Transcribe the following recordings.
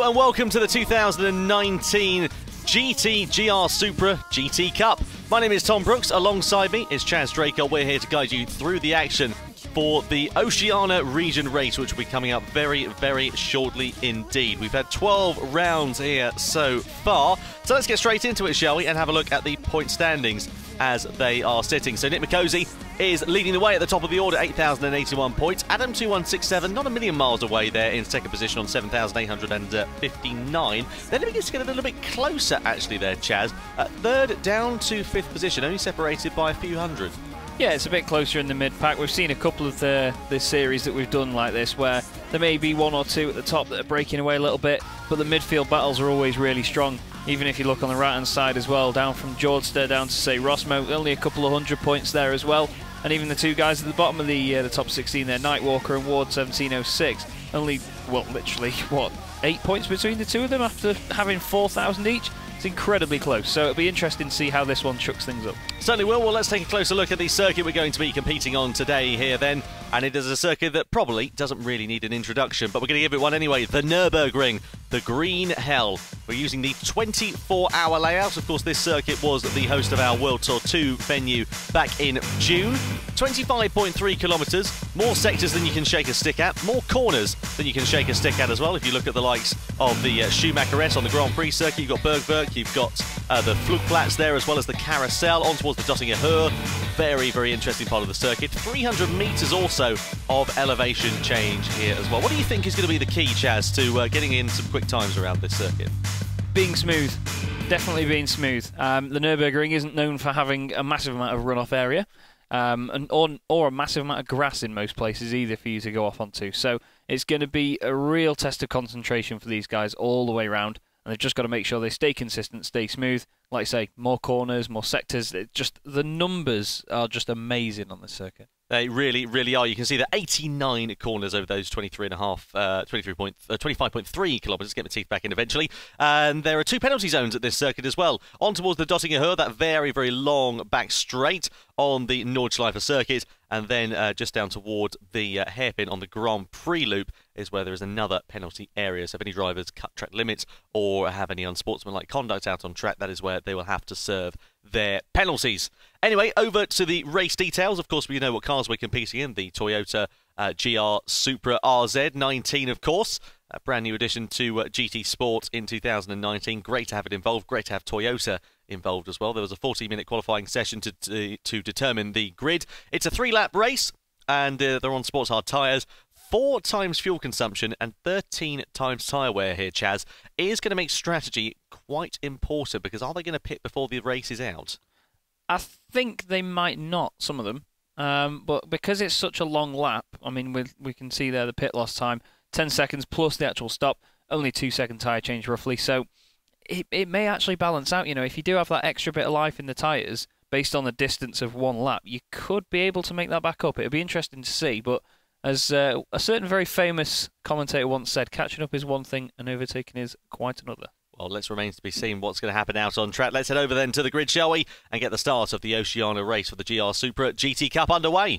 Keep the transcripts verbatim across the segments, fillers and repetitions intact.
and welcome to the two thousand nineteen G T G R Supra G T Cup. My name is Tom Brooks, alongside me is Chaz Draco. We're here to guide you through the action for the Oceania Region race, which will be coming up very, very shortly indeed. We've had twelve rounds here so far, so let's get straight into it, shall we, and have a look at the point standings as they are sitting. So Nick McCosey is leading the way at the top of the order, eight thousand eighty-one points. Adam two one six seven, not a million miles away there in second position on seven thousand eight hundred fifty-nine. Then it begins to get a little bit closer, actually, there, Chaz. Uh, third down to fifth position, only separated by a few hundred. Yeah, it's a bit closer in the mid-pack. We've seen a couple of the this series that we've done like this where there may be one or two at the top that are breaking away a little bit, but the midfield battles are always really strong. Even if you look on the right-hand side as well, down from Jordster down to, say, Rossmo, only a couple of hundred points there as well. And even the two guys at the bottom of the uh, the top sixteen there, Nightwalker and Ward seventeen oh six, only, well, literally, what, eight points between the two of them after having four thousand each? It's incredibly close, so it'll be interesting to see how this one chucks things up. Certainly will. Well, let's take a closer look at the circuit we're going to be competing on today here then. And it is a circuit that probably doesn't really need an introduction, but we're going to give it one anyway. The Nürburgring, the green hell. We're using the twenty-four hour layout. Of course, this circuit was the host of our World Tour two venue back in June. twenty-five point three kilometres, more sectors than you can shake a stick at, more corners than you can shake a stick at as well. If you look at the likes of the uh, Schumacher S on the Grand Prix circuit, you've got Bergwerk, you've got uh, the Flugplatz there, as well as the Carousel on towards the Dottinger Höhe. Very, very interesting part of the circuit. three hundred metres also of elevation change here as well. What do you think is going to be the key, Chaz, to uh, getting in some quick times around this circuit? Being smooth. Definitely being smooth. Um, the Nürburgring isn't known for having a massive amount of runoff area, um, and or, or a massive amount of grass in most places either for you to go off onto. So it's going to be a real test of concentration for these guys all the way around, and they've just got to make sure they stay consistent, stay smooth. Like I say, more corners, more sectors. It just the numbers are just amazing on this circuit. They really, really are. You can see that eighty-nine corners over those twenty-three and a half, uh, twenty-three point, uh, twenty-five point three kilometres. Get my teeth back in eventually. And there are two penalty zones at this circuit as well. On towards the Dottinger Höhe, that very, very long back straight on the Nordschleife circuit, and then uh, just down toward the uh, hairpin on the Grand Prix loop is where there is another penalty area. So if any drivers cut track limits or have any unsportsmanlike conduct out on track, that is where they will have to serve their penalties. Anyway, over to the race details. Of course, we know what cars we're competing in. The Toyota uh, G R Supra R Z nineteen, of course. A brand new addition to uh, G T Sport in two thousand nineteen. Great to have it involved. Great to have Toyota involved as well. There was a forty minute qualifying session to, to, to determine the grid. It's a three-lap race, and uh, they're on sports hard tyres. Four times fuel consumption and thirteen times tyre wear here, Chaz, is going to make strategy quite important, because are they going to pit before the race is out? I think they might not, some of them. Um, but because it's such a long lap, I mean, we, we can see there the pit loss time, ten seconds plus the actual stop, only two second tyre change roughly. So it, it may actually balance out. You know, if you do have that extra bit of life in the tyres based on the distance of one lap, you could be able to make that back up. It'll be interesting to see, but as uh, a certain very famous commentator once said, catching up is one thing and overtaking is quite another. Well, let's remain to be seen what's going to happen out on track. Let's head over then to the grid, shall we, and get the start of the Oceania race for the G R Supra G T Cup underway.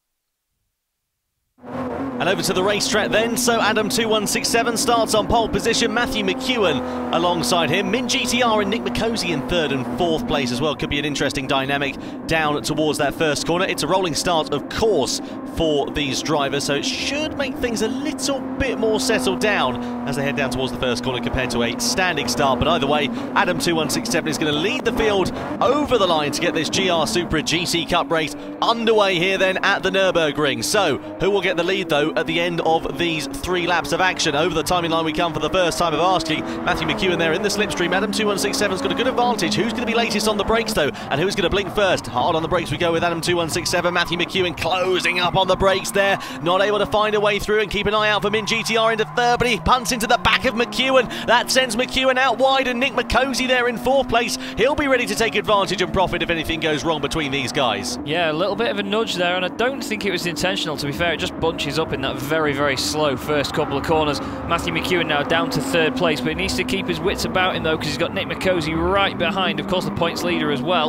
And over to the racetrack then. So Adam two one six seven starts on pole position. Matthew McEwen alongside him. Min G T R and Nick McCosey in third and fourth place as well. Could be an interesting dynamic down towards that first corner. It's a rolling start, of course, for these drivers, so it should make things a little bit more settled down as they head down towards the first corner compared to a standing start. But either way, Adam two one six seven is going to lead the field over the line to get this G R Supra G T Cup race underway here then at the Nürburgring. So who will get the lead though at the end of these three laps of action? Over the timing line we come for the first time of asking. Matthew McEwen there in the slipstream. Adam two one six seven's got a good advantage. Who's going to be latest on the brakes though, and who's going to blink first? Hard on the brakes we go with Adam two one six seven. Matthew McEwen closing up on the brakes there, not able to find a way through, and keep an eye out for Min G T R into third, but he punts into the back of McEwen. That sends McEwen out wide, and Nick McCosey there in fourth place. He'll be ready to take advantage and profit if anything goes wrong between these guys. Yeah, a little bit of a nudge there, and I don't think it was intentional, to be fair. It just bunches up in that very, very slow first couple of corners. Matthew McEwen now down to third place, but he needs to keep his wits about him though, because he's got Nick McCosey right behind, of course the points leader as well.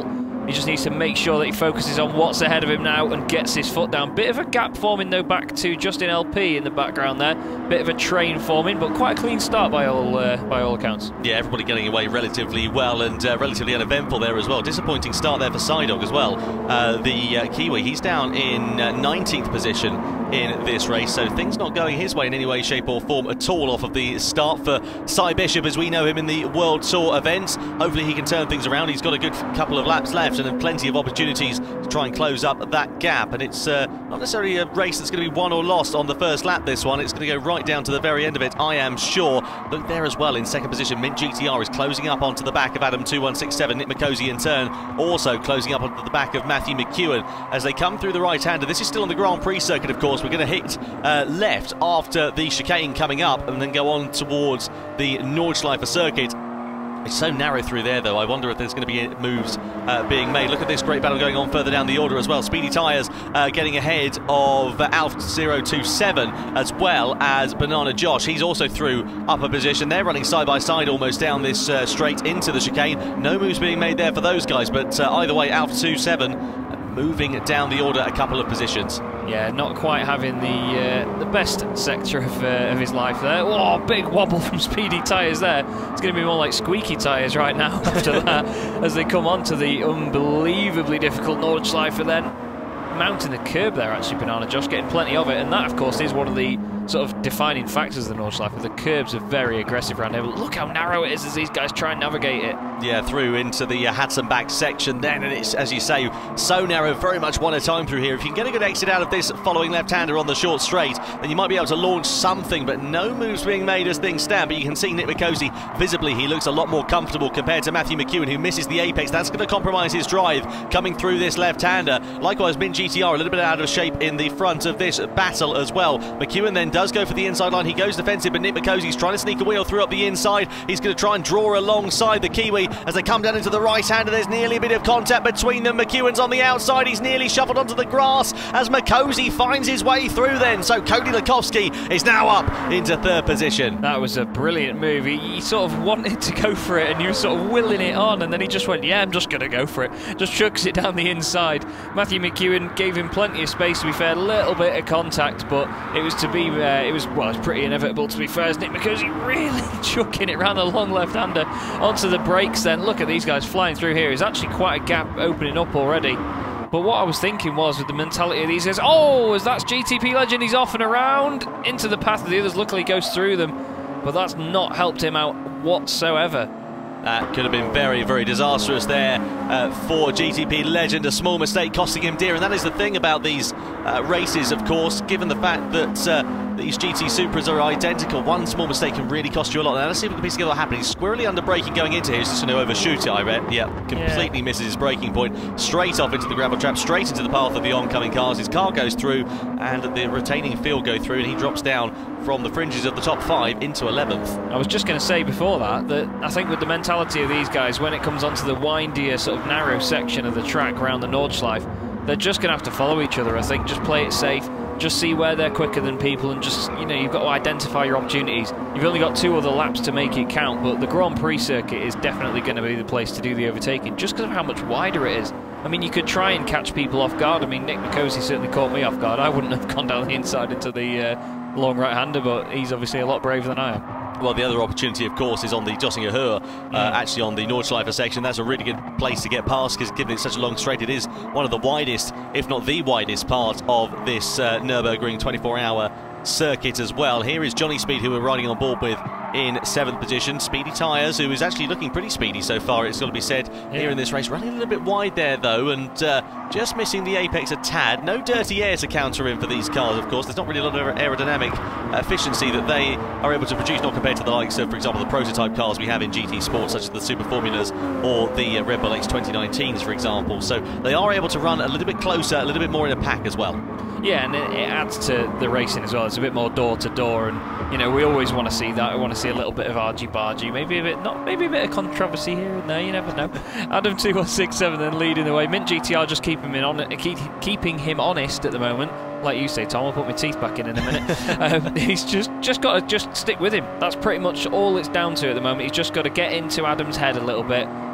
He just needs to make sure that he focuses on what's ahead of him now and gets his foot down. Bit of a gap forming though back to Justin L P in the background there. Bit of a train forming, but quite a clean start by all uh, by all accounts. Yeah, everybody getting away relatively well and uh, relatively uneventful there as well. Disappointing start there for Sidog as well. Uh, the uh, Kiwi, he's down in uh, nineteenth position in this race, so things not going his way in any way, shape or form at all off of the start for Cy Bishop as we know him in the World Tour events. Hopefully he can turn things around. He's got a good couple of laps left and plenty of opportunities to try and close up that gap, and it's uh, not necessarily a race that's going to be won or lost on the first lap, this one. It's going to go right down to the very end of it, I am sure. Look there as well in second position, Mint G T R is closing up onto the back of Adam two one six seven. Nick McCosey in turn also closing up onto the back of Matthew McEwen as they come through the right-hander. This is still on the Grand Prix circuit, of course. We're going to hit uh, left after the chicane coming up and then go on towards the Nordschleife circuit. It's so narrow through there, though. I wonder if there's going to be moves uh, being made. Look at this great battle going on further down the order as well. Speedy Tyres uh, getting ahead of uh, Alf zero two seven, as well as Banana Josh. He's also through upper position. They're running side by side almost down this uh, straight into the chicane. No moves being made there for those guys, but uh, either way, Alf two seven moving down the order a couple of positions. Yeah, not quite having the uh, the best sector of, uh, of his life there. Oh, big wobble from Speedy Tyres there. It's going to be more like Squeaky Tyres right now after that as they come on to the unbelievably difficult Nordschleife then. Mounting the curb there, actually, Banana Josh, getting plenty of it, and that, of course, is one of the sort of defining factors of the Nordschleife. The curbs are very aggressive around here. Look how narrow it is as these guys try and navigate it. Yeah, through into the uh, Hatzenbach section then, and it's, as you say, so narrow, very much one at a time through here. If you can get a good exit out of this following left-hander on the short straight, then you might be able to launch something, but no moves being made as things stand. But you can see Nick McCosey, visibly, he looks a lot more comfortable compared to Matthew McEwen, who misses the apex. That's going to compromise his drive coming through this left-hander. Likewise, Mint G T R a little bit out of shape in the front of this battle as well. McEwen then does go for the inside line. He goes defensive, but Nick McCosey's trying to sneak a wheel through up the inside. He's going to try and draw alongside the Kiwi as they come down into the right-hander. There's nearly a bit of contact between them. McEwen's on the outside. He's nearly shuffled onto the grass as McCosey finds his way through then. So Cody Lakowski is now up into third position. That was a brilliant move. He, he sort of wanted to go for it and he was sort of willing it on, and then he just went, yeah, I'm just going to go for it. Just chucks it down the inside. Matthew McEwen gave him plenty of space, to be fair. A little bit of contact, but it was to be, uh, it was, well, it's pretty inevitable, to be fair. As Nick McCosey really chucking it round the long left-hander onto the brakes then. Look at these guys flying through here. There's actually quite a gap opening up already. But what I was thinking was, with the mentality of these guys, oh, as that's G T P Legend, he's off and around into the path of the others. Luckily goes through them, but that's not helped him out whatsoever. That could have been very, very disastrous there uh, for G T P Legend. A small mistake costing him dear, and that is the thing about these uh, races, of course, given the fact that uh, these G T Supras are identical. One small mistake can really cost you a lot. Now let's see if we can piece together what happened. He's squirrely under braking going into here. He's just going to overshoot it, I read. Yeah, completely yeah. misses his braking point. Straight off into the gravel trap, straight into the path of the oncoming cars. His car goes through, and the retaining field go through, and he drops down from the fringes of the top five into eleventh. I was just going to say before that, that I think with the mentality of these guys, when it comes onto the windier, sort of narrow section of the track around the Nordschleife, they're just going to have to follow each other, I think. Just play it safe. Just see where they're quicker than people, and just, you know, you've got to identify your opportunities. You've only got two other laps to make it count, but the Grand Prix circuit is definitely going to be the place to do the overtaking, just because of how much wider it is. I mean, you could try and catch people off guard. I mean, Nick McCosey certainly caught me off guard. I wouldn't have gone down the inside into the uh, long right-hander, but he's obviously a lot braver than I am. Well, the other opportunity, of course, is on the Dossinger Höhe, uh, mm. actually on the Nordschleife section. That's a really good place to get past, because given it's such a long straight, it is one of the widest, if not the widest part of this uh, Nürburgring twenty-four hour circuit as well. Here is Johnny Speed, who we're riding on board with in seventh position. Speedy Tyres, who is actually looking pretty speedy so far, it's got to be said, yeah. here in this race. Running a little bit wide there, though, and uh, just missing the apex a tad. No dirty air to counter in for these cars, of course. There's not really a lot of aerodynamic efficiency that they are able to produce, not compared to the likes of, for example, the prototype cars we have in G T Sport, such as the Super Formulas or the uh, Red Bull X twenty nineteens, for example. So they are able to run a little bit closer, a little bit more in a pack as well. Yeah, and it, it adds to the racing as well. It's a bit more door to door, and you know, we always want to see that. We want to see a little bit of argy-bargy, maybe a bit, not maybe a bit of controversy here and there. You never know. Adam two one six seven then leading the way. Mint G T R just keeping him on, keep, keeping him honest at the moment. Like you say, Tom, I'll put my teeth back in in a minute. um, he's just just got to just stick with him. That's pretty much all it's down to at the moment. He's just got to get into Adam's head a little bit,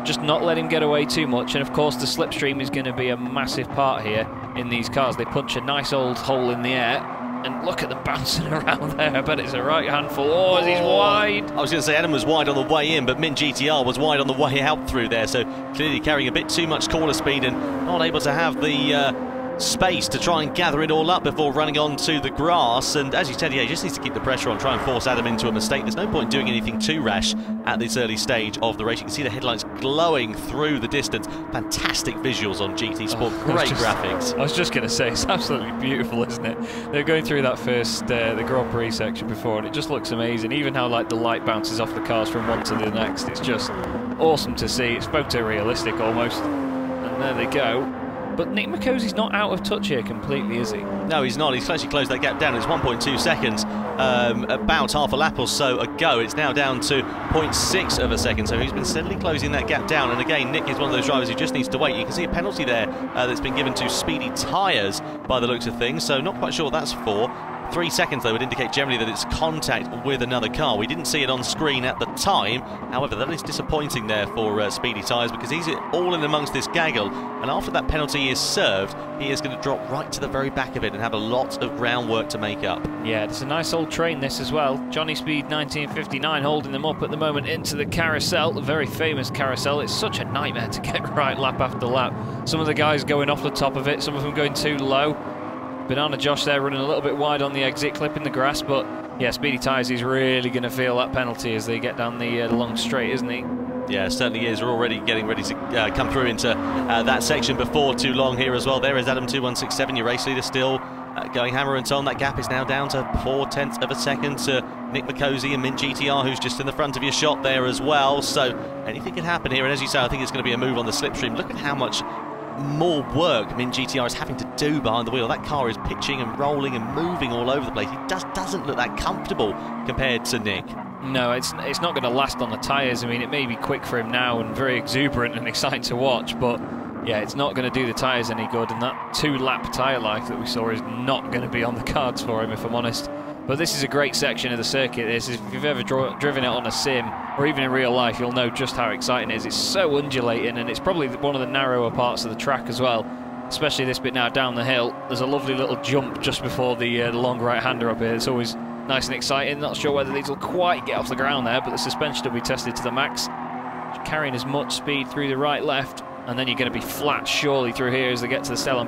just not let him get away too much. And of course the slipstream is going to be a massive part here in these cars. They punch a nice old hole in the air, and look at them bouncing around there. I bet it's a right handful. Oh, as he's wide. I was going to say Adam was wide on the way in, but Mint G T R was wide on the way out through there, so clearly carrying a bit too much corner speed and not able to have the uh, space to try and gather it all up before running onto the grass. And as you said, yeah, he just needs to keep the pressure on, try and force Adam into a mistake. There's no point doing anything too rash at this early stage of the race. You can see the headlights glowing through the distance. Fantastic visuals on G T Sport, oh, great just, graphics. I was just going to say, it's absolutely beautiful, isn't it? They're going through that first, uh, the Grand Prix section before, and it just looks amazing. Even how like the light bounces off the cars from one to the next. It's just awesome to see. It's photorealistic almost. And there they go. But Nick Mackosie's not out of touch here completely, is he? No, he's not. He's actually closed that gap down. It's one point two seconds, um, about half a lap or so ago. It's now down to zero point six of a second, so he's been steadily closing that gap down. And again, Nick is one of those drivers who just needs to wait. You can see a penalty there uh, that's been given to speedy tyres by the looks of things, so not quite sure what that's for. Three seconds, though, would indicate generally that it's contact with another car. We didn't see it on screen at the time. However, that is disappointing there for uh, Speedy Tyres, because he's all in amongst this gaggle. And after that penalty is served, he is going to drop right to the very back of it and have a lot of groundwork to make up. Yeah, it's a nice old train, this as well. Johnny Speed nineteen fifty-nine holding them up at the moment into the carousel, a very famous carousel. It's such a nightmare to get right lap after lap. Some of the guys going off the top of it, some of them going too low. Banana Josh there running a little bit wide on the exit, clipping the grass, but yeah, Speedy Tyres, he's really going to feel that penalty as they get down the, uh, the long straight, isn't he? Yeah, certainly is. We're already getting ready to uh, come through into uh, that section before too long here as well. There is Adam two one six seven, your race leader, still uh, going hammer and ton. That gap is now down to four tenths of a second to Nick Maccosie and Mint G T R, who's just in the front of your shot there as well. So anything can happen here, and as you say, I think it's going to be a move on the slipstream. Look at how much more work Mint G T R is having to do behind the wheel. That car is pitching and rolling and moving all over the place. It just doesn't look that comfortable compared to Nick. No, it's it's not going to last on the tyres. I mean, it may be quick for him now and very exuberant and exciting to watch, but yeah, it's not going to do the tyres any good, and that two-lap tyre life that we saw is not going to be on the cards for him, if I'm honest. But this is a great section of the circuit. This is, if you've ever dro driven it on a sim, or even in real life, you'll know just how exciting it is. It's so undulating, and it's probably one of the narrower parts of the track as well, especially this bit now down the hill. There's a lovely little jump just before the, uh, the long right-hander up here. It's always nice and exciting. Not sure whether these will quite get off the ground there, but the suspension will be tested to the max, carrying as much speed through the right-left. And then you're going to be flat surely through here as they get to the Stefan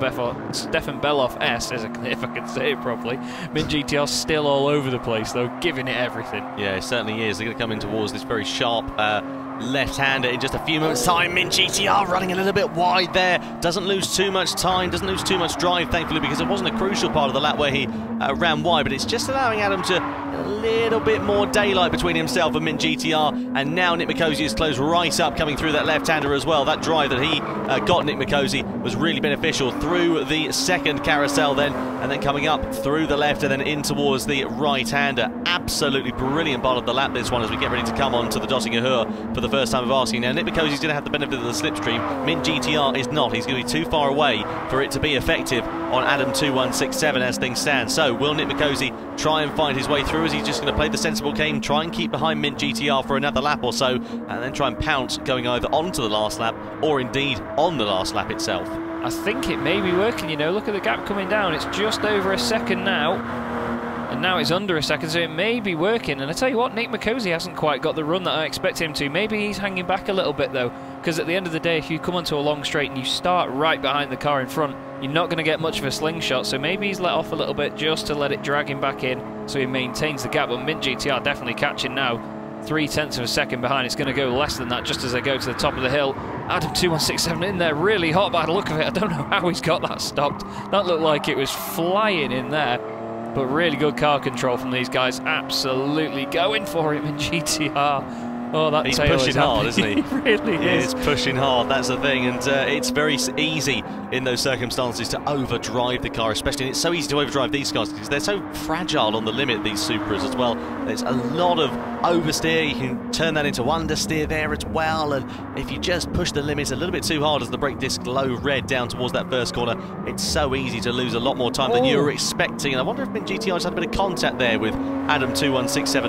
Beloff S, as I, if I can say it properly. Mint G T R still all over the place though, giving it everything. Yeah, it certainly is. They're going to come in towards this very sharp uh, left-hander in just a few moments' time. Mint G T R running a little bit wide there. Doesn't lose too much time, doesn't lose too much drive, thankfully, because it wasn't a crucial part of the lap where he uh, ran wide, but it's just allowing Adam to a little bit more daylight between himself and Mint G T R, and now Nick Maccosie is closed right up, coming through that left-hander as well. That drive that he uh, got Nick Maccosie was really beneficial through the second carousel then, and then coming up through the left and then in towards the right-hander. Absolutely brilliant part of the lap, this one, as we get ready to come on to the Dotting Hur for the first time of asking. Now, Nick Mackosie's going to have the benefit of the slipstream. Mint G T R is not. He's going to be too far away for it to be effective on Adam two one six seven as things stand. So, will Nick Maccosie try and find his way through? Is he just going to play the sensible game, try and keep behind Mint G T R for another lap or so, and then try and pounce going either onto the last lap or indeed on the last lap itself? I think it may be working, you know. Look at the gap coming down. It's just over a second now. And now it's under a second, so it may be working. And I tell you what, Nick Maccosie hasn't quite got the run that I expect him to. Maybe he's hanging back a little bit, though, because at the end of the day, if you come onto a long straight and you start right behind the car in front, you're not going to get much of a slingshot. So maybe he's let off a little bit just to let it drag him back in so he maintains the gap. But Mint G T R definitely catching now. Three tenths of a second behind. It's going to go less than that just as they go to the top of the hill. Adam two one six seven in there, really hot by the look of it. I don't know how he's got that stopped. That looked like it was flying in there. But really good car control from these guys. Absolutely going for him in G T R. Oh, that He's tail pushing is hard, isn't he? He really he is. is pushing hard, that's the thing. And uh, it's very easy in those circumstances to overdrive the car, especially. And it's so easy to overdrive these cars because they're so fragile on the limit, these Supras as well. There's a lot of oversteer. You can turn that into understeer there as well. And if you just push the limits a little bit too hard as the brake disc glow red down towards that first corner, it's so easy to lose a lot more time oh. than you were expecting. And I wonder if Mint G T R just had a bit of contact there with Adam two one six seven.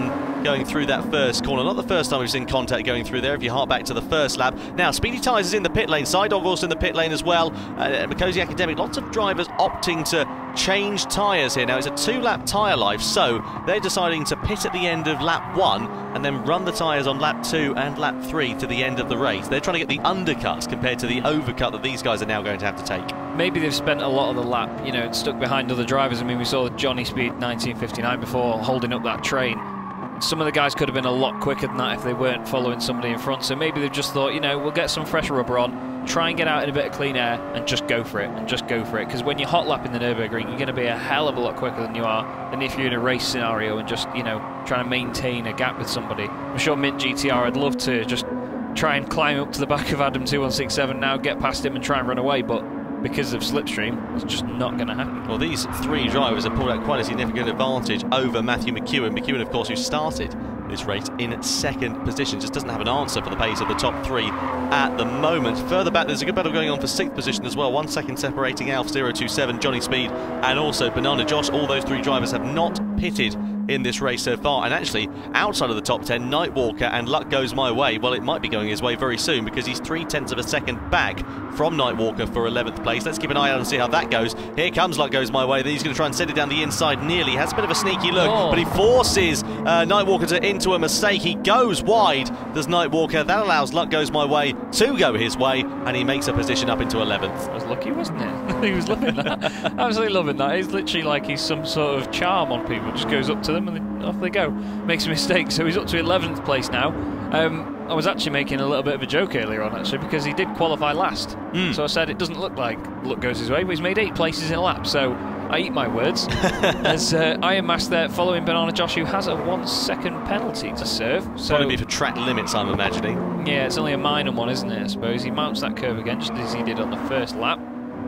going through that first corner. Not the first time we've seen contact going through there, if you hark back to the first lap. Now, Speedy Tyres is in the pit lane, Sidog also in the pit lane as well. Uh, Makosi Academic, lots of drivers opting to change tyres here. Now, it's a two-lap tyre life, so they're deciding to pit at the end of lap one and then run the tyres on lap two and lap three to the end of the race. They're trying to get the undercuts compared to the overcut that these guys are now going to have to take. Maybe they've spent a lot of the lap, you know, stuck behind other drivers. I mean, we saw Johnny Speed nineteen fifty-nine before holding up that train. Some of the guys could have been a lot quicker than that if they weren't following somebody in front. So maybe they've just thought, you know, we'll get some fresh rubber on, try and get out in a bit of clean air and just go for it, and just go for it. Because when you're hot lapping the Nürburgring, you're going to be a hell of a lot quicker than you are than if you're in a race scenario and just, you know, trying to maintain a gap with somebody. I'm sure Mint G T R would love to just try and climb up to the back of Adam two one six seven now, get past him and try and run away, but because of slipstream, it's just not going to happen. Well, these three drivers have pulled out quite a significant advantage over Matthew McEwen. McEwen, of course, who started this race in second position, just doesn't have an answer for the pace of the top three at the moment. Further back, there's a good battle going on for sixth position as well. One second separating Alf zero two seven, Johnny Speed, and also Banana Josh. All those three drivers have not pitted in this race so far, and actually outside of the top ten, Nightwalker and Luck Goes My Way, well, it might be going his way very soon because he's three tenths of a second back from Nightwalker for eleventh place. Let's keep an eye out and see how that goes. Here comes Luck Goes My Way. Then he's going to try and send it down the inside nearly. Has a bit of a sneaky look, oh. but he forces uh, Nightwalker to, into a mistake. He goes wide, does Nightwalker. That allows Luck Goes My Way to go his way, and he makes a position up into eleventh. That was lucky, wasn't it? He was loving that. Absolutely loving that. He's literally like he's some sort of charm on people. Just goes up to them and they, off they go. Makes a mistake. So he's up to eleventh place now. Um, I was actually making a little bit of a joke earlier on, actually, because he did qualify last. Mm. So I said it doesn't look like Luck goes his way, but he's made eight places in a lap. So I eat my words. There's uh, Iron Mask there following Banana Josh, who has a one second penalty to serve. So probably be for track limits, I'm imagining. Yeah, it's only a minor one, isn't it, I suppose. He mounts that curve again, just as he did on the first lap.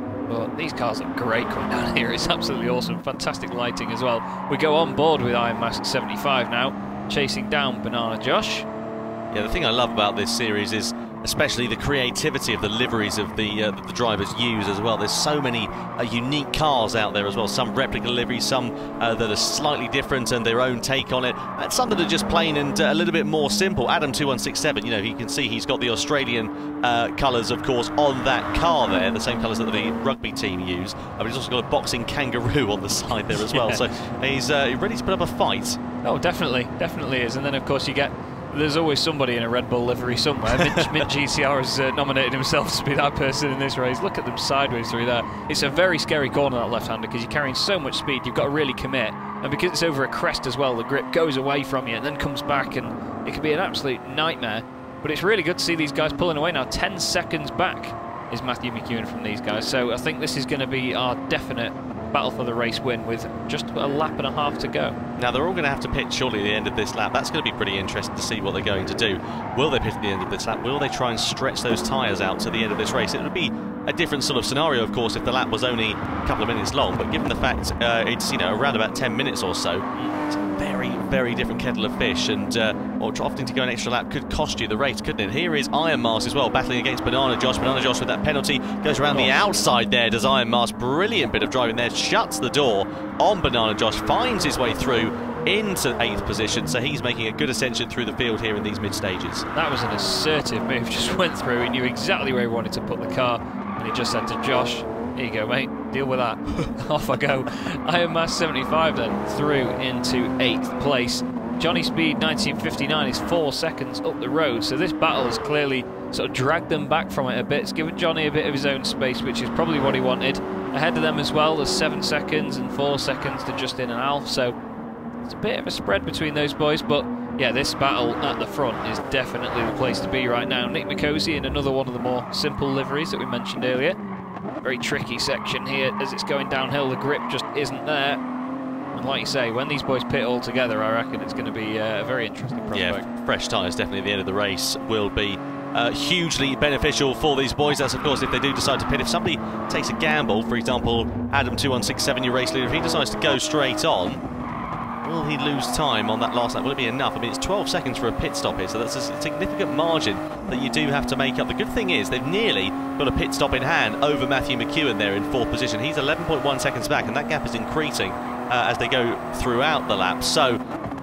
But these cars look great coming down here. It's absolutely awesome. Fantastic lighting as well. We go on board with Iron Mask seventy-five now, chasing down Banana Josh. Yeah, the thing I love about this series is especially the creativity of the liveries of the uh, that the drivers use as well. There's so many uh, unique cars out there as well. Some replica liveries, some uh, that are slightly different and their own take on it, and some that are just plain and uh, a little bit more simple. Adam two one six seven, you know, you can see he's got the Australian uh, colours, of course, on that car there, the same colours that the rugby team use. Uh, but he's also got a boxing kangaroo on the side there as well. Yeah. So he's uh, ready to put up a fight. Oh, definitely, definitely is. And then, of course, you get. There's always somebody in a Red Bull livery somewhere. Mint, Mint G T R has uh, nominated himself to be that person in this race. Look at them sideways through there. It's a very scary corner, that left-hander, because you're carrying so much speed. You've got to really commit. And because it's over a crest as well, the grip goes away from you and then comes back, and it can be an absolute nightmare. But it's really good to see these guys pulling away now. Ten seconds back is Matthew McEwen from these guys. So I think this is going to be our definite battle for the race win with just a lap and a half to go. Now they're all going to have to pit surely at the end of this lap. That's going to be pretty interesting to see what they're going to do. Will they pit at the end of this lap? Will they try and stretch those tyres out to the end of this race? It would be a different sort of scenario, of course, if the lap was only a couple of minutes long, but given the fact uh, it's, you know, around about ten minutes or so, it's a very, very different kettle of fish, and uh, or opting to go an extra lap could cost you the race, couldn't it? Here is Iron Mask as well, battling against Banana Josh. Banana Josh with that penalty goes around the outside there, does Iron Mask. Brilliant bit of driving there, shuts the door on Banana Josh, finds his way through into eighth position, so he's making a good ascension through the field here in these mid stages. That was an assertive move, just went through, he knew exactly where he wanted to put the car, and he just said to Josh, here you go mate, deal with that. Off I go. Iron Mask seventy-five then through into eighth place. Johnny Speed nineteen fifty-nine is four seconds up the road, so this battle has clearly sort of dragged them back from it a bit. It's given Johnny a bit of his own space, which is probably what he wanted. Ahead of them as well, there's seven seconds and four seconds to Justin and Alf, so it's a bit of a spread between those boys, but yeah, this battle at the front is definitely the place to be right now. Nick Makosi in another one of the more simple liveries that we mentioned earlier. Very tricky section here as it's going downhill, the grip just isn't there. And like you say, when these boys pit all together, I reckon it's going to be uh, a very interesting prospect. Yeah, fresh tyres definitely at the end of the race will be uh, hugely beneficial for these boys. That's, of course, if they do decide to pit. If somebody takes a gamble, for example, Adam two one six seven, your race leader, if he decides to go straight on, will he lose time on that last lap? Will it be enough? I mean, it's twelve seconds for a pit stop here, so that's a significant margin that you do have to make up. The good thing is they've nearly got a pit stop in hand over Matthew McEwen there in fourth position. He's eleven point one seconds back, and that gap is increasing uh, as they go throughout the lap. So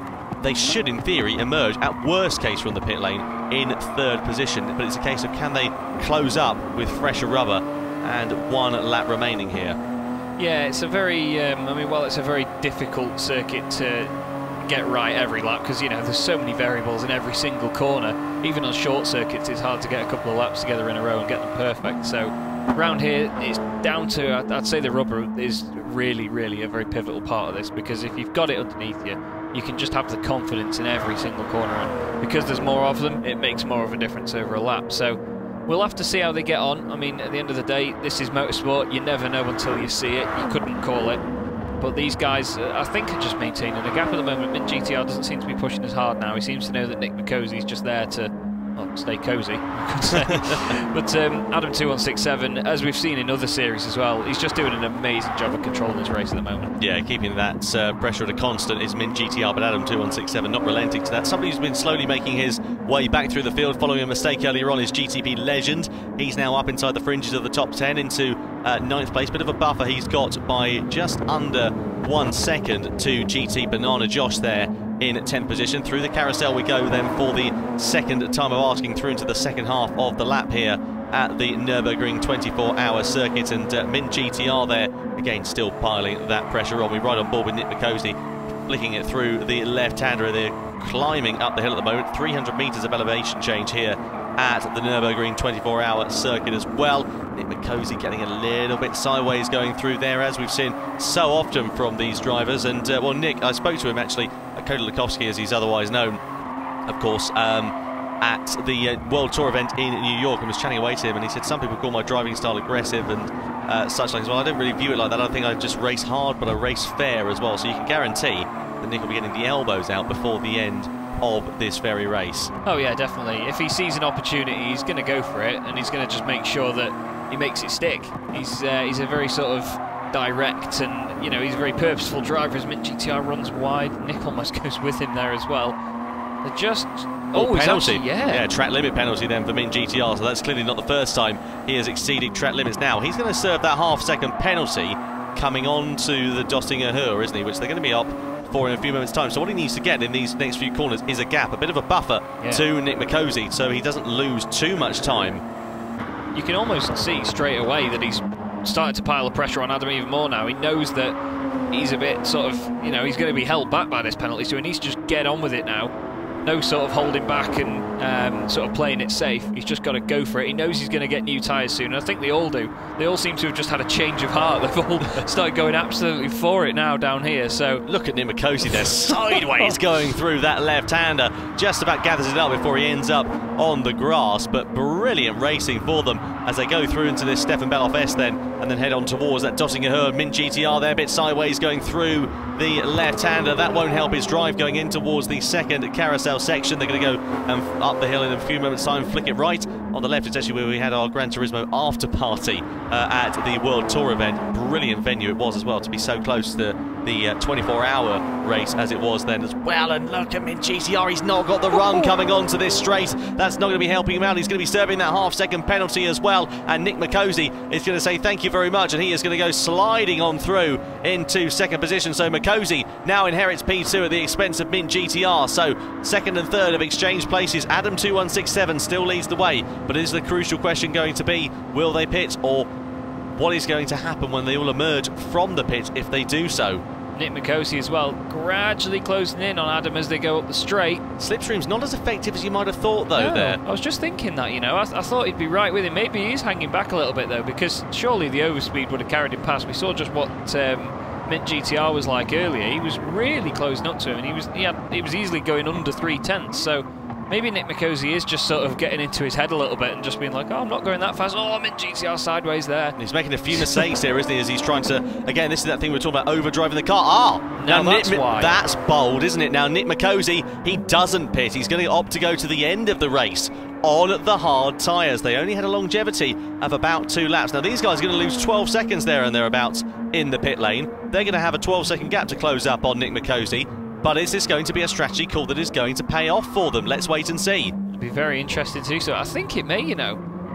they should, in theory, emerge, at worst case, from the pit lane in third position. But it's a case of can they close up with fresher rubber and one lap remaining here. Yeah, it's a very, um, I mean, well, it's a very difficult circuit to get right every lap because, you know, there's so many variables in every single corner. Even on short circuits, it's hard to get a couple of laps together in a row and get them perfect. So around here, it's down to, I'd say the rubber is really, really a very pivotal part of this, because if you've got it underneath you, you can just have the confidence in every single corner, and because there's more of them, it makes more of a difference over a lap. So we'll have to see how they get on. I mean, at the end of the day, this is motorsport. You never know until you see it. You couldn't call it. But these guys, uh, I think, are just maintaining a gap at the moment. Mint G T R doesn't seem to be pushing as hard now. He seems to know that Nick McCosey's just there to, well, stay cosy, I could say. But um, Adam two one six seven, as we've seen in other series as well, he's just doing an amazing job of controlling his race at the moment. Yeah, keeping that uh, pressure at a constant is Mint G T R, but Adam two one six seven not relenting to that. Somebody who's been slowly making his way back through the field following a mistake earlier on is G T P Legend. He's now up inside the fringes of the top ten into uh, ninth place. Bit of a buffer he's got by just under one second to G T Banana Josh there in tenth position. Through the carousel we go then for the second time of asking through into the second half of the lap here at the Nürburgring twenty-four hour circuit, and uh, Mint G T R there again still piling that pressure on. We're right on board with Nick McCosey, flicking it through the left-hander. They're climbing up the hill at the moment. three hundred metres of elevation change here at the Nürburgring twenty-four hour circuit as well. Nick McCosey getting a little bit sideways going through there, as we've seen so often from these drivers. And uh, well, Nick, I spoke to him actually, Kodolakowski as he's otherwise known, of course, um, at the uh, World Tour event in New York, and was chatting away to him, and he said some people call my driving style aggressive and uh, such like as well. I don't really view it like that. I think I just race hard, but I race fair as well. So you can guarantee that Nick will be getting the elbows out before the end of this very race. Oh yeah, definitely. If he sees an opportunity, he's going to go for it, and he's going to just make sure that he makes it stick. He's uh, he's a very sort of direct and, you know, he's a very purposeful driver. As Mint G T R runs wide, Nick almost goes with him there as well. They're just oh, oh penalty, actually, yeah, yeah, track limit penalty then for Mint G T R. So that's clearly not the first time he has exceeded track limits. Now he's going to serve that half-second penalty coming on to the Dostinger Hur, isn't he? Which they're going to be up for in a few moments' time. So what he needs to get in these next few corners is a gap, a bit of a buffer yeah. to Nick McCosey, so he doesn't lose too much time. You can almost see straight away that he's started to pile the pressure on Adam even more now. He knows that he's a bit sort of, you know, he's going to be held back by this penalty, so he needs to just get on with it now. No sort of holding back and um, sort of playing it safe. He's just got to go for it. He knows he's going to get new tyres soon, and I think they all do. They all seem to have just had a change of heart. They've all started going absolutely for it now down here. So look at Nick McCosey there, sideways going through that left-hander. Just about gathers it up before he ends up on the grass, but brilliant racing for them as they go through into this Stefan Beloff S then, and then head on towards that Dostinger Hur. Mint G T R there, a bit sideways going through the left-hander. That won't help his drive going in towards the second carousel section. They're going to go um, up the hill in a few moments' time, flick it right. On the left, it's actually where we had our Gran Turismo after party uh, at the World Tour event. Brilliant venue it was as well, to be so close to the uh, twenty-four hour race as it was then as well. And look at Mint G T R, he's not got the run coming onto this straight. That's not going to be helping him out. He's going to be serving that half second penalty as well, and Nick McCosey is going to say thank you very much, and he is going to go sliding on through into second position. So McCosey now inherits P two at the expense of Mint G T R. So second and third have exchanged places. Adam two one six seven still leads the way, but is the crucial question going to be, will they pit, or what is going to happen when they all emerge from the pit if they do so? Nick McCosey as well, gradually closing in on Adam as they go up the straight. Slipstream's not as effective as you might have thought, though, no, there. I was just thinking that, you know, I, I thought he'd be right with him. Maybe he is hanging back a little bit, though, because surely the overspeed would have carried him past. We saw just what um, Mint G T R was like earlier. He was really closing up to him, and he was he, had, he was easily going under three tenths, so maybe Nick McCosey is just sort of getting into his head a little bit and just being like, oh, I'm not going that fast. Oh, I'm in G T R sideways there. He's making a few mistakes here, isn't he, as he's trying to, again, this is that thing we were talking about, overdriving the car. Ah, now, now that's Nick, why. That's bold, isn't it? Now, Nick McCosey, he doesn't pit. He's going to opt to go to the end of the race on the hard tyres. They only had a longevity of about two laps. Now, these guys are going to lose twelve seconds there and thereabouts in the pit lane. They're going to have a twelve second gap to close up on Nick McCosey. But is this going to be a strategy call that is going to pay off for them? Let's wait and see. Be very interested to do so. I think it may, you know.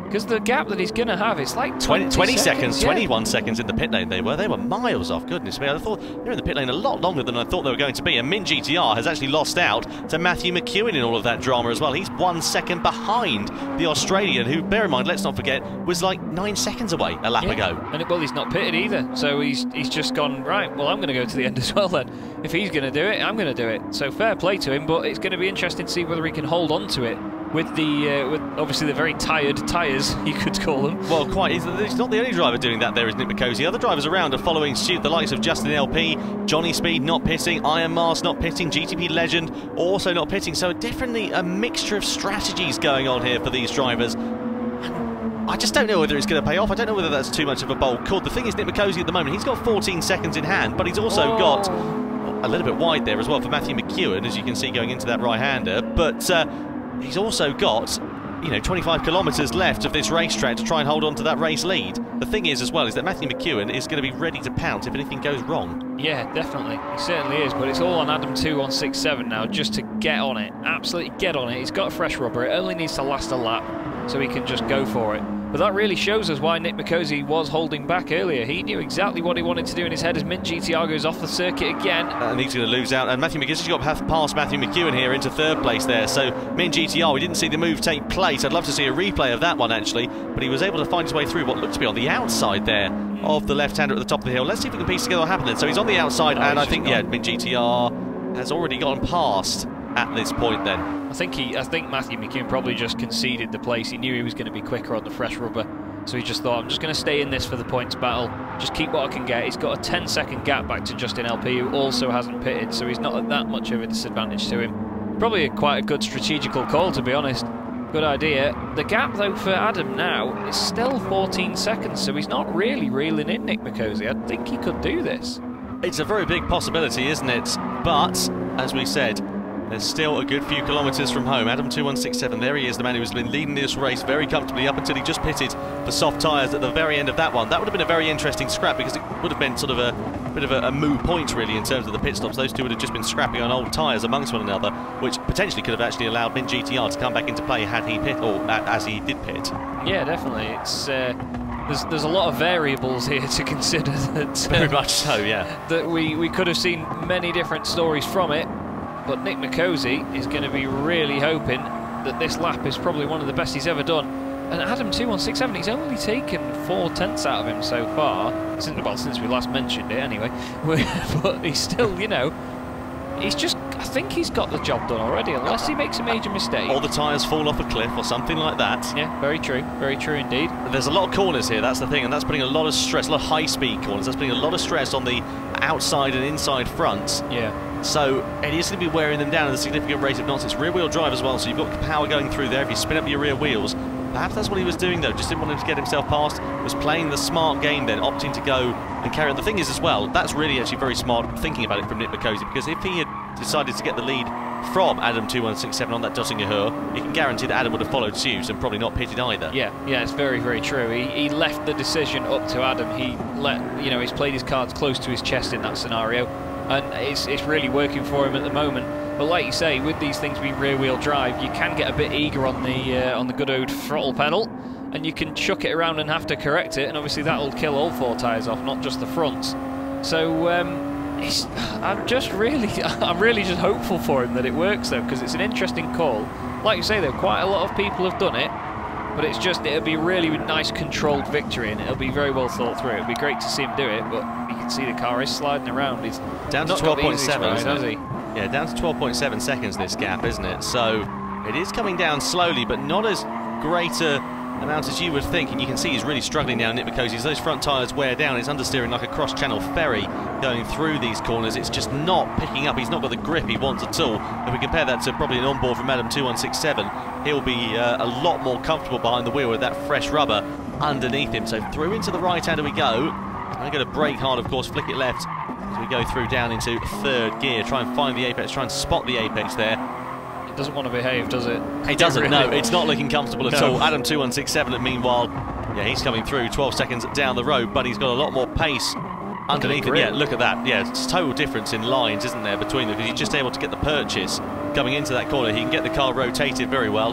Because the gap that he's going to have, it's like twenty, twenty seconds, seconds, yeah. twenty-one seconds in the pit lane they were. They were miles off, goodness me. I thought they were in the pit lane a lot longer than I thought they were going to be. And Mint G T R has actually lost out to Matthew McEwen in all of that drama as well. He's one second behind the Australian, who, bear in mind, let's not forget, was like nine seconds away a lap yeah. ago. And it, well, he's not pitted either, so he's he's just gone, right, well, I'm going to go to the end as well then. If he's going to do it, I'm going to do it. So fair play to him, but it's going to be interesting to see whether he can hold on to it with the uh, with obviously the very tired tyres, you could call them. Well, quite. He's, he's not the only driver doing that there, is Nick McCosey. Other drivers around are following suit, the likes of Justin L P, Johnny Speed not pitting, Iron Mars not pitting, G T P Legend also not pitting. So definitely a mixture of strategies going on here for these drivers. I just don't know whether it's going to pay off. I don't know whether that's too much of a bold call. The thing is, Nick McCosey at the moment, he's got fourteen seconds in hand, but he's also oh. got a little bit wide there as well for Matthew McEwen, as you can see going into that right-hander. But uh, he's also got, you know, twenty-five kilometres left of this racetrack to try and hold on to that race lead. The thing is as well is that Matthew McEwen is going to be ready to pounce if anything goes wrong. Yeah, definitely. He certainly is, but it's all on Adam two one six seven now just to get on it. Absolutely get on it. He's got a fresh rubber. It only needs to last a lap so he can just go for it. But that really shows us why Nick McCosey was holding back earlier. He knew exactly what he wanted to do in his head as Mint G T R goes off the circuit again. And he's going to lose out. And Matthew McCosey's got past Matthew McEwen here into third place there. So Mint G T R, we didn't see the move take place. I'd love to see a replay of that one actually. But he was able to find his way through what looked to be on the outside there of the left-hander at the top of the hill. Let's see if we can piece together what happened then. So he's on the outside, oh, and I think, yeah, Mint G T R has already gotten past at this point then. I think he, I think Matthew McEwen probably just conceded the place. He knew he was going to be quicker on the fresh rubber. So he just thought, I'm just going to stay in this for the points battle, just keep what I can get. He's got a ten second gap back to Justin L P, who also hasn't pitted, so he's not at that much of a disadvantage to him. Probably a, quite a good strategical call, to be honest. Good idea. The gap, though, for Adam now is still fourteen seconds, so he's not really reeling in Nick McCosey. I think he could do this. It's a very big possibility, isn't it? But, as we said, there's still a good few kilometres from home. Adam two one six seven, there he is, the man who's been leading this race very comfortably up until he just pitted for soft tyres at the very end of that one. That would have been a very interesting scrap because it would have been sort of a bit of a, a moo point really in terms of the pit stops. Those two would have just been scrapping on old tyres amongst one another, which potentially could have actually allowed Mint G T R to come back into play had he pit, or as he did pit. Yeah, definitely. It's uh, there's there's a lot of variables here to consider. That uh, very much so, yeah. That we we could have seen many different stories from it. But Nick McCosey is going to be really hoping that this lap is probably one of the best he's ever done. And Adam two one six seven, he's only taken four tenths out of him so far. Since, well, since we last mentioned it anyway. But he's still, you know, he's just, I think he's got the job done already, unless he makes a major mistake. Or the tyres fall off a cliff or something like that. Yeah, very true, very true indeed. There's a lot of corners here, that's the thing, and that's putting a lot of stress, a lot of high-speed corners, that's putting a lot of stress on the outside and inside fronts. Yeah. So it is going to be wearing them down at a significant rate of knots. It's rear-wheel drive as well, so you've got power going through there if you spin up your rear wheels. Perhaps that's what he was doing though, just didn't want him to get himself past, was playing the smart game then, opting to go and carry on. The thing is as well, that's really actually very smart thinking about it from Nick McCosey, because if he had decided to get the lead from Adam two one six seven on that Dottinger Her, you can guarantee that Adam would have followed suit and probably not pitted either. Yeah, yeah, it's very, very true. He, he left the decision up to Adam. He let, you know, he's played his cards close to his chest in that scenario, and it's, it's really working for him at the moment. But like you say, with these things being rear-wheel drive, you can get a bit eager on the uh, on the good old throttle pedal, and you can chuck it around and have to correct it, and obviously that'll kill all four tyres off, not just the fronts. So um, it's, I'm just really, I'm really just hopeful for him that it works though, because it's an interesting call. Like you say though, quite a lot of people have done it, but it's just, it'll be a really nice controlled victory, and it'll be very well thought through. It'll be great to see him do it, but you can see the car is sliding around. He's down to twelve point seven, has he? Yeah, down to twelve point seven seconds this gap, isn't it? So it is coming down slowly, but not as great a amount as you would think. And you can see he's really struggling now, Nick McCosey. As those front tyres wear down, it's understeering like a cross-channel ferry going through these corners. It's just not picking up. He's not got the grip he wants at all. If we compare that to probably an onboard from Adam two one six seven, he'll be uh, a lot more comfortable behind the wheel with that fresh rubber underneath him. So through into the right-hander we go. I'm going to brake hard, of course, flick it left as we go through down into third gear. Try and find the apex, try and spot the apex there. It doesn't want to behave, does it? It doesn't, really. no. It's not looking comfortable at No. all. Adam two one six seven, meanwhile, yeah, he's coming through twelve seconds down the road, but he's got a lot more pace underneath him. Yeah, look at that. Yeah, it's a total difference in lines, isn't there, between them, because he's just able to get the purchase coming into that corner. He can get the car rotated very well,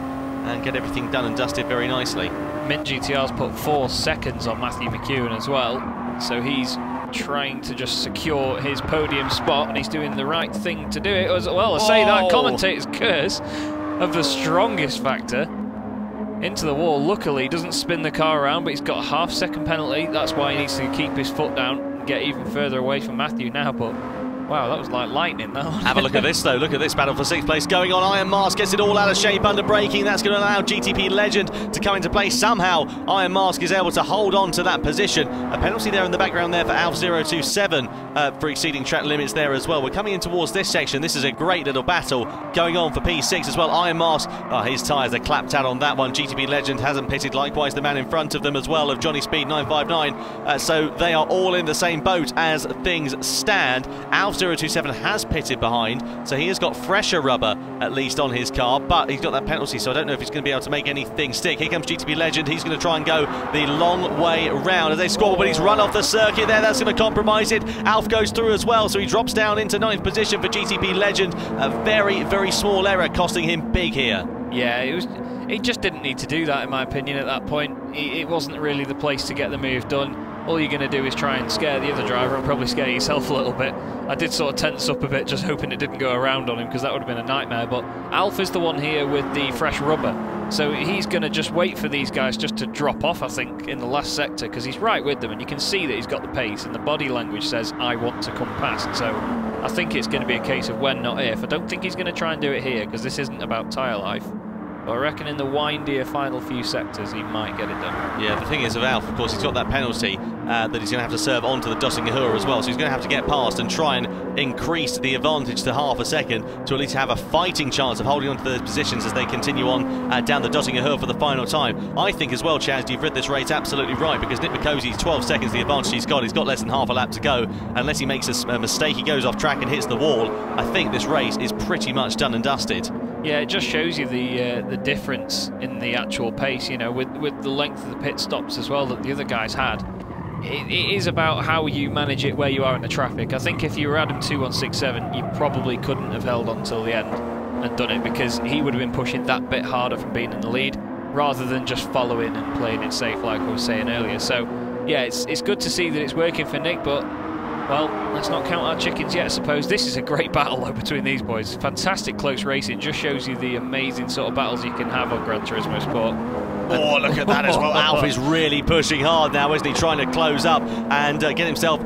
and get everything done and dusted very nicely. Mint G T R's put four seconds on Matthew McEwen as well, so he's trying to just secure his podium spot, and he's doing the right thing to do it as well. I say that commentator's curse of the strongest factor into the wall. Luckily, he doesn't spin the car around, but he's got a half second penalty. That's why he needs to keep his foot down and get even further away from Matthew now. But wow, that was like lightning, though. Have a look at this, though. Look at this battle for sixth place going on. Iron Mask gets it all out of shape under braking. That's going to allow G T P Legend to come into play. Somehow, Iron Mask is able to hold on to that position. A penalty there in the background there for Alf zero two seven uh, for exceeding track limits there as well. We're coming in towards this section. This is a great little battle going on for P six as well. Iron Mask, oh, his tyres are clapped out on that one. G T P Legend hasn't pitted. Likewise, the man in front of them as well of Johnny Speed nine five nine. Uh, so they are all in the same boat as things stand. Alf zero two seven has pitted behind, so he has got fresher rubber at least on his car, but he's got that penalty, so I don't know if he's going to be able to make anything stick. Here comes G T P Legend. He's going to try and go the long way round as they score, but he's run off the circuit there. That's going to compromise it. Alf goes through as well, so he drops down into ninth position for G T P Legend. A very, very small error costing him big here. Yeah, it was. He just didn't need to do that, in my opinion, at that point. It wasn't really the place to get the move done. All you're going to do is try and scare the other driver and probably scare yourself a little bit. I did sort of tense up a bit, just hoping it didn't go around on him, because that would have been a nightmare. But Alf is the one here with the fresh rubber, so he's going to just wait for these guys just to drop off, I think, in the last sector, because he's right with them, and you can see that he's got the pace, and the body language says, I want to come past. So I think it's going to be a case of when, not if. I don't think he's going to try and do it here, because this isn't about tyre life. But I reckon in the windier final few sectors, he might get it done. Yeah, the thing is of Alf, of course, he's got that penalty uh, that he's going to have to serve onto the Döttinger as well, so he's going to have to get past and try and increase the advantage to half a second to at least have a fighting chance of holding on to those positions as they continue on uh, down the Döttinger for the final time. I think as well, Chaz, you've read this race absolutely right, because Nick McCosey's twelve seconds the advantage he's got. He's got less than half a lap to go. Unless he makes a, a mistake, he goes off track and hits the wall. I think this race is pretty much done and dusted. Yeah, it just shows you the uh, the difference in the actual pace, you know, with, with the length of the pit stops as well that the other guys had. It, it is about how you manage it where you are in the traffic. I think if you were Adam two one six seven, you probably couldn't have held on till the end and done it, because he would have been pushing that bit harder from being in the lead rather than just following and playing it safe like I was saying earlier. So, yeah, it's, it's good to see that it's working for Nick, but well, let's not count our chickens yet, I suppose. This is a great battle, though, between these boys. Fantastic close racing. Just shows you the amazing sort of battles you can have on Gran Turismo Sport. Oh, look at that as well. Alf is really pushing hard now, isn't he? Trying to close up and uh, get himself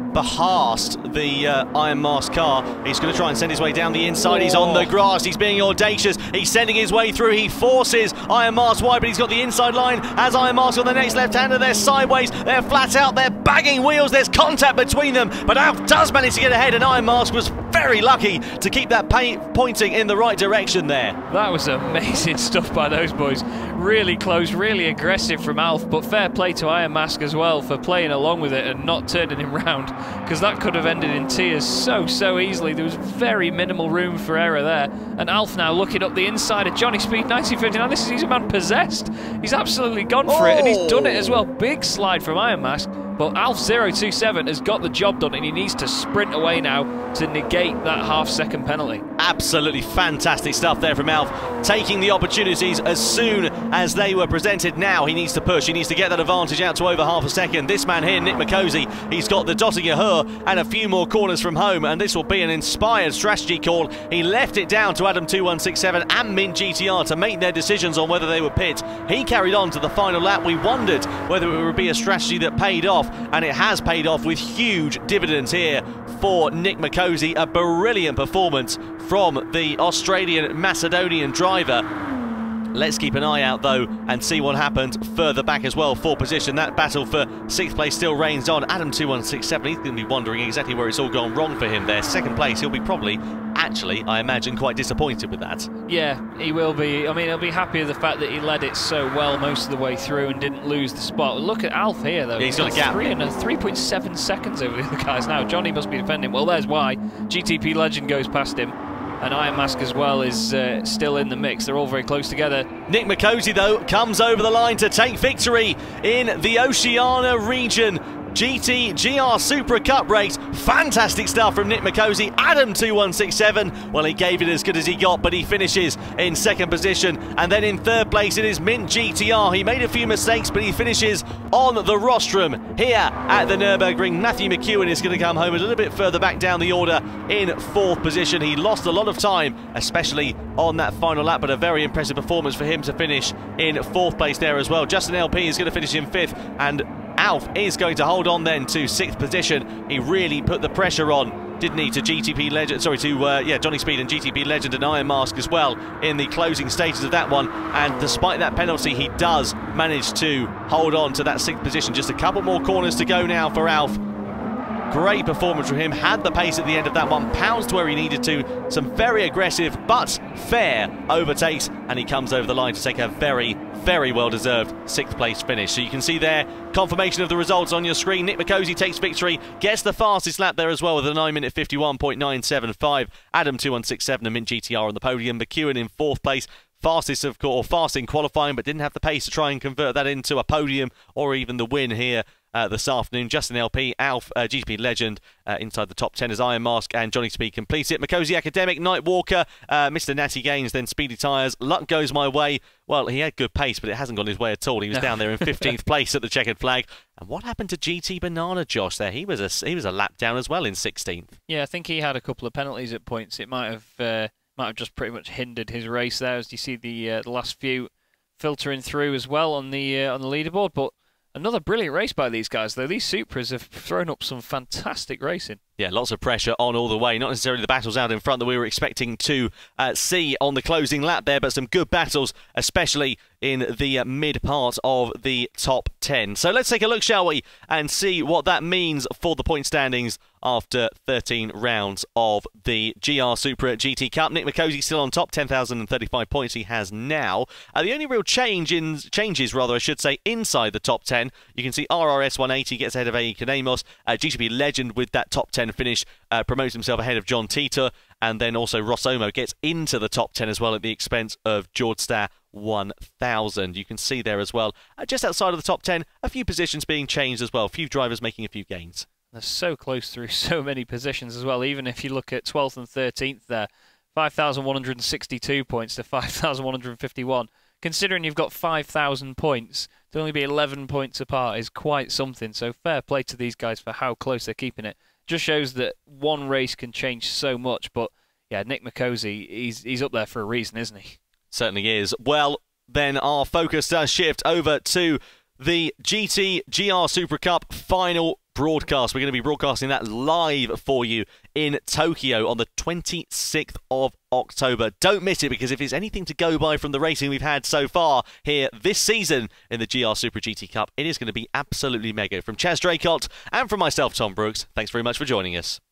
past the uh, Iron Mask car. He's going to try and send his way down the inside. Oh. He's on the grass. He's being audacious. He's sending his way through. He forces Iron Mask wide, but he's got the inside line. As Iron Mask on the next left-hander, they're sideways. They're flat out. They're bagging wheels. There's contact between them, but Alf does manage to get ahead, and Iron Mask was very lucky to keep that pointing in the right direction there. That was amazing stuff by those boys. Really close, really aggressive from Alf, but fair play to Iron Mask as well for playing along with it and not turning him round, because that could have ended in tears so, so easily. There was very minimal room for error there. And Alf now looking up the inside of Johnny Speed nineteen fifty-nine. This is, he's a man possessed. He's absolutely gone for oh. it, and he's done it as well. Big slide from Iron Mask. But Alf zero two seven has got the job done, and he needs to sprint away now to negate that half-second penalty. Absolutely fantastic stuff there from Alf, taking the opportunities as soon as they were presented. Now he needs to push. He needs to get that advantage out to over half a second. This man here, Nick McCosey, he's got the Döttinger and a few more corners from home, and this will be an inspired strategy call. He left it down to Adam two one six seven and Mint G T R to make their decisions on whether they would pit. He carried on to the final lap. We wondered whether it would be a strategy that paid off, and it has paid off with huge dividends here for Nick McCosey. A brilliant performance from the Australian Macedonian driver. Let's keep an eye out, though, and see what happens further back as well for position. That battle for sixth place still reigns on. Adam two one six seven, he's going to be wondering exactly where it's all gone wrong for him there. Second place, he'll be probably, actually, I imagine, quite disappointed with that. Yeah, he will be. I mean, he'll be happy with the fact that he led it so well most of the way through and didn't lose the spot. Look at Alf here, though. Yeah, he's got a gap. Three and three point seven seconds over the other guys now. Johnny must be defending. Well, there's why. G T P Legend goes past him. And Iron Mask as well is uh, still in the mix. They're all very close together. Nick McCosey, though, comes over the line to take victory in the Oceania Region G T G R Supra Cup race. Fantastic stuff from Nick Makosi. Adam two one six seven, well, he gave it as good as he got, but he finishes in second position. And then in third place it is Mint G T R. He made a few mistakes, but he finishes on the rostrum here at the Nürburgring. Matthew McEwen is going to come home a little bit further back down the order in fourth position. He lost a lot of time, especially on that final lap, but a very impressive performance for him to finish in fourth place there as well. Justin L P is going to finish in fifth, and Alf is going to hold on then to sixth position. He really put the pressure on, didn't he, to G T P Legend, sorry, to uh, yeah, Johnny Speed and G T P Legend and Iron Mask as well in the closing stages of that one. And despite that penalty, he does manage to hold on to that sixth position. Just a couple more corners to go now for Alf. Great performance from him, had the pace at the end of that one, pounced where he needed to. Some very aggressive but fair overtakes, and he comes over the line to take a very, very well-deserved sixth place finish. So you can see there, confirmation of the results on your screen. Nick Makosi takes victory, gets the fastest lap there as well with a nine minute fifty-one point nine seven five. Adam two one six seven and Mint G T R on the podium. McEwen in fourth place. Fastest, of course, or fast in qualifying, but didn't have the pace to try and convert that into a podium or even the win here uh, this afternoon. Justin L P, Alf, uh, G T P Legend uh, inside the top ten as Iron Mask and Johnny Speed completes it. Makosi Academic, Night Walker, uh, Mister Natty Gaines, then Speedy Tyres. Luck goes my way. Well, he had good pace, but it hasn't gone his way at all. He was down there in fifteenth place at the checkered flag. And what happened to G T Banana, Josh, there? He was a, he was a lap down as well in sixteenth. Yeah, I think he had a couple of penalties at points. It might have... Uh... might have just pretty much hindered his race there, as you see the uh, the last few filtering through as well on the uh, on the leaderboard. But another brilliant race by these guys, though. These Supras have thrown up some fantastic racing. Yeah, lots of pressure on all the way. Not necessarily the battles out in front that we were expecting to uh, see on the closing lap there, but some good battles, especially in the uh, mid part of the top ten. So let's take a look, shall we, and see what that means for the point standings after thirteen rounds of the G R Supra G T Cup. Nick Makosi still on top, ten thousand thirty-five points he has now. Uh, the only real change in changes, rather, I should say, inside the top ten. You can see R R S one eighty gets ahead of A E Kanemos. Uh, G T P Legend with that top ten finish uh, promotes himself ahead of John Tita, and then also Ross Omo gets into the top ten as well at the expense of George Starr one thousand. You can see there as well, uh, just outside of the top ten, a few positions being changed as well, a few drivers making a few gains. They're so close through so many positions as well. Even if you look at twelfth and thirteenth there, five thousand one hundred sixty-two points to five thousand one hundred fifty-one. Considering you've got five thousand points, to only be eleven points apart is quite something. So fair play to these guys for how close they're keeping it. Just shows that one race can change so much. But yeah, Nick Makosi, he's, he's up there for a reason, isn't he? Certainly is. Well, then our focus does shift over to the G T G R Supra Cup final broadcast. We're going to be broadcasting that live for you in Tokyo on the twenty-sixth of October. Don't miss it, because if it's anything to go by from the racing we've had so far here this season in the G R Supra G T Cup, it is going to be absolutely mega. From Chaz Draycott and from myself, Tom Brooks, thanks very much for joining us.